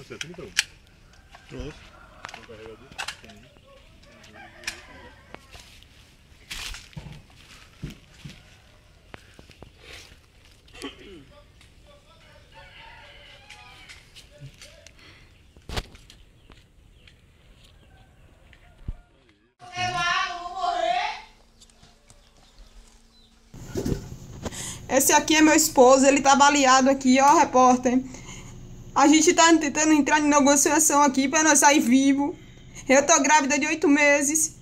você, 31. Pronto. Esse aqui é meu esposo, ele tá baleado aqui, ó, repórter. A gente tá tentando entrar em negociação aqui pra nós sair vivo. Eu tô grávida de 8 meses.